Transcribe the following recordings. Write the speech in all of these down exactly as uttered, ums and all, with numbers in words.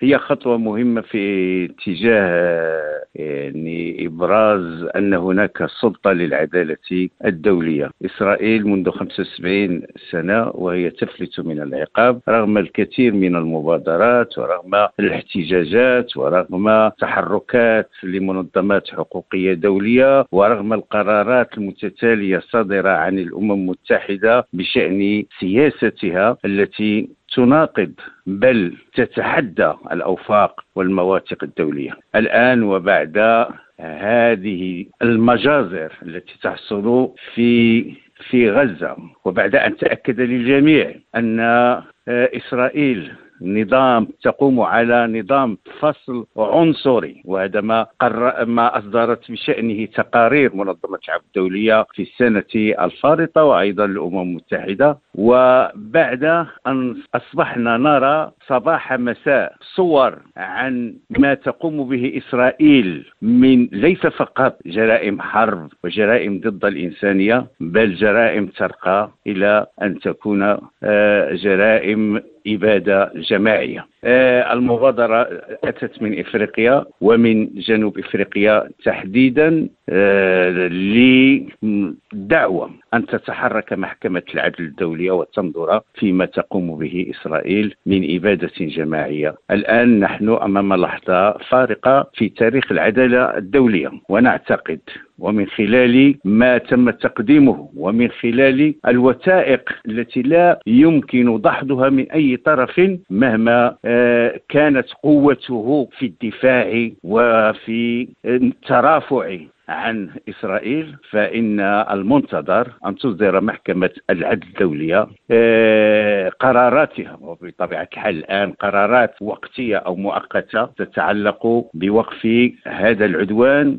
هي خطوة مهمة في اتجاه يعني إبراز أن هناك سلطة للعدالة الدولية. إسرائيل منذ خمسة وسبعين سنة وهي تفلت من العقاب رغم الكثير من المبادرات ورغم الاحتجاجات ورغم تحركات لمنظمات حقوقية دولية ورغم القرارات المتتالية الصادرة عن الأمم المتحدة بشأن سياستها التي تناقض بل تتحدى الأوفاق والمواثيق الدولية. الآن وبعد هذه المجازر التي تحصل في في غزة وبعد أن تأكد للجميع أن إسرائيل نظام تقوم على نظام فصل عنصري، وهذا ما قرر ما أصدرت بشأنه تقارير منظمة الشعب الدولية في السنة الفارطة وأيضا الأمم المتحدة، وبعد أن أصبحنا نرى صباح مساء صور عن ما تقوم به إسرائيل من ليس فقط جرائم حرب وجرائم ضد الإنسانية بل جرائم ترقى إلى أن تكون جرائم إبادة جماعية. المبادرة أتت من إفريقيا ومن جنوب إفريقيا تحديدا لدعوة أن تتحرك محكمة العدل الدولية وتنظر فيما تقوم به إسرائيل من إبادة جماعية. الآن نحن أمام لحظة فارقة في تاريخ العدالة الدولية، ونعتقد ومن خلال ما تم تقديمه ومن خلال الوثائق التي لا يمكن دحضها من أي طرف مهما كانت قوته في الدفاع وفي الترافع عن إسرائيل، فإن المنتظر أن تصدر محكمة العدل الدولية قراراتها، وبطبيعة الحال الآن قرارات وقتية أو مؤقتة تتعلق بوقف هذا العدوان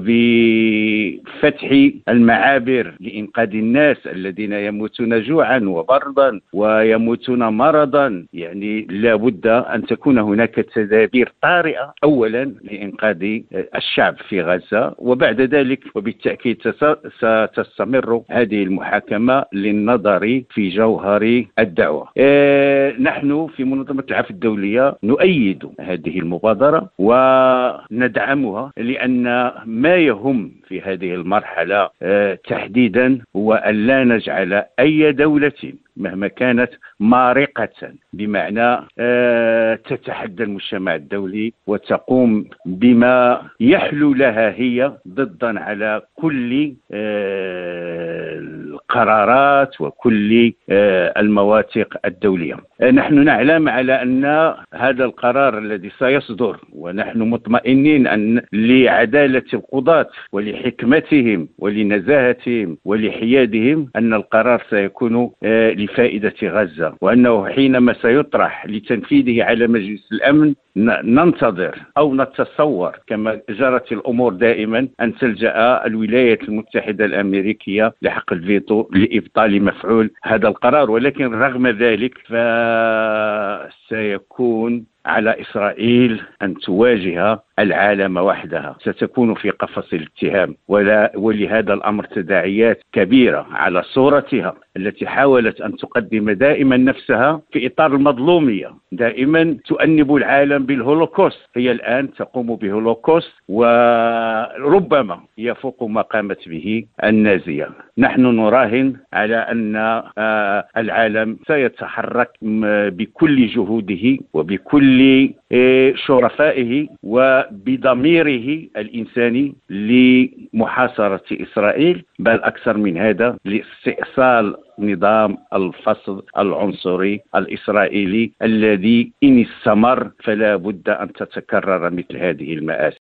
وبفتح المعابر لإنقاذ الناس الذين يموتون جوعا وبردا ويموتون مرضا. يعني لا بد أن تكون هناك تدابير طارئة أولا لإنقاذ الشعب في غزة، وبعد ذلك وبالتأكيد ستستمر هذه المحاكمة للنظر في جوهر الدعوة. اه نحن في منظمة العفو الدولية نؤيد هذه المبادرة وندعمها، لأن ما يهم في هذه المرحلة اه تحديدا هو أن لا نجعل أي دولة مهما كانت مارقة بمعنى أه تتحدى المجتمع الدولي وتقوم بما يحلو لها هي ضدا على كل أه القرارات وكل أه المواثيق الدولية. أه نحن نعلم على أن هذا القرار الذي سيصدر، ونحن مطمئنين أن لعدالة القضاة ولحكمتهم ولنزاهتهم ولحيادهم أن القرار سيكون أه لفائدة غزة، وأنه حينما سيطرح لتنفيذه على مجلس الأمن ننتظر أو نتصور كما جرت الأمور دائما أن تلجأ الولايات المتحدة الأمريكية لحق الفيتو لإبطال مفعول هذا القرار. ولكن رغم ذلك فسيكون على إسرائيل أن تواجه العالم وحدها، ستكون في قفص الاتهام، ولا ولهذا الأمر تداعيات كبيرة على صورتها التي حاولت أن تقدم دائما نفسها في إطار المظلومية، دائما تؤنب العالم بالهولوكوست. هي الآن تقوم بهولوكوست وربما يفوق ما قامت به النازية. نحن نراهن على أن العالم سيتحرك بكل جهوده وبكل شرفائه وبضميره الإنساني لمحاصرة إسرائيل، بل أكثر من هذا لاستئصال نظام الفصل العنصري الإسرائيلي الذي إن استمر فلا بد أن تتكرر مثل هذه المآسي.